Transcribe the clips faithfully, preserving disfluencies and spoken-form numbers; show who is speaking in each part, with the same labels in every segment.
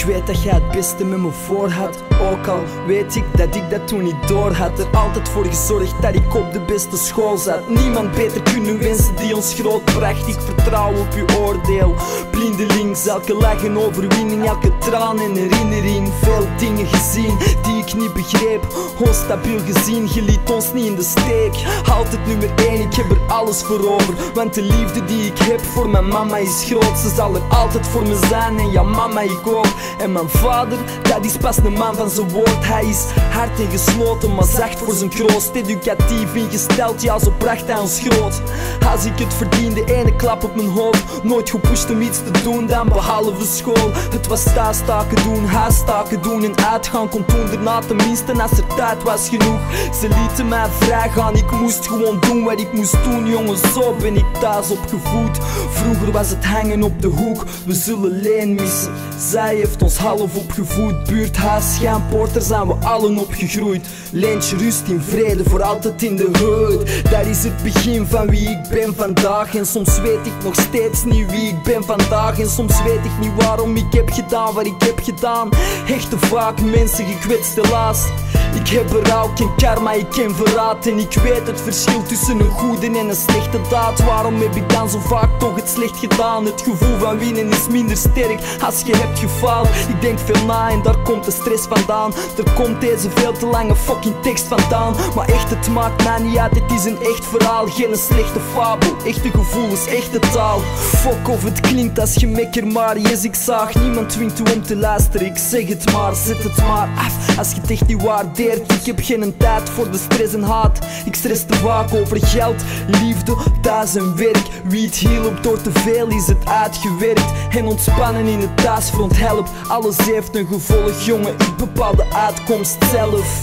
Speaker 1: weet dat jij het beste met me voor had. Ook al weet ik dat ik dat toen niet door had. Er altijd voor gezorgd dat ik op de beste school zat. Niemand beter kunnen wensen die ons groot bracht. Ik vertrouw op uw oordeel, blindelings. Elke lach een overwinning, elke traan en herinnering. Veel dingen gezien die ik niet begreep, onstabiel gezien, je liet ons niet in de steek. Altijd nummer één, ik heb er alles voor over. Want de liefde die ik heb voor mijn mama is groot. Ze zal er altijd voor me zijn en ja mama ik ook. En mijn vader, dat is pas een man van zijn woord. Hij is hard en gesloten, maar zacht voor zijn kroost. Educatief ingesteld, ja zo bracht hij ons groot. Als ik het verdiende, ene klap op mijn hoofd. Nooit gepusht om iets te doen dan behalve school. Het was thuistaken doen, huistaken doen en uitgaan kon toen daarna tenminste als er tijd was genoeg. Ze lieten mij vrij gaan, ik moest gewoon doen wat ik moest doen. Jongens, zo ben ik thuis opgevoed. Vroeger was het hangen op de hoek, we zullen Leen missen. Zij heeft ons half opgevoed. Buurthuis, Schaampoort, zijn we allen opgegroeid. Leentje rust in vrede, voor altijd in de hood. Dat is het begin van wie ik ben vandaag. En soms weet ik nog steeds niet wie ik ben vandaag. En soms weet ik niet waarom ik heb gedaan wat ik heb gedaan. Echt te vaak mensen gekwetst helaas. Ik heb berouw, ken karma, ik ken verraad. En ik weet het verschil tussen een goede en een slechte daad. Waarom heb ik dan zo vaak toch het slecht gedaan? Het gevoel van winnen is minder sterk als je hebt gefaald. Ik denk veel na en daar komt de stress vandaan. Er komt deze veel te lange fucking tekst vandaan. Maar echt, het maakt mij niet uit, het is een echt verhaal. Geen slechte fabel, echte gevoelens, echte taal. Fuck of het klinkt als gemekker, maar yes, ik zag niemand dwingt u om te luisteren. Ik zeg het maar, zet het maar af als je het echt niet waardeert. Ik heb geen tijd voor de stress en haat. Ik stress te vaak over geld, liefde, thuis en werk. Wie het hielp door te veel is het uitgewerkt. En ontspannen in het thuisfront helpt. Alles heeft een gevolg, jongen, ik bepaal de uitkomst zelf.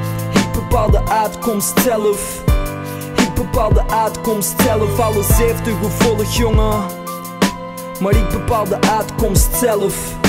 Speaker 1: Ik bepaal de uitkomst zelf. Ik bepaal de uitkomst zelf. Alles heeft een gevolg, jongen, maar ik bepaal de uitkomst zelf.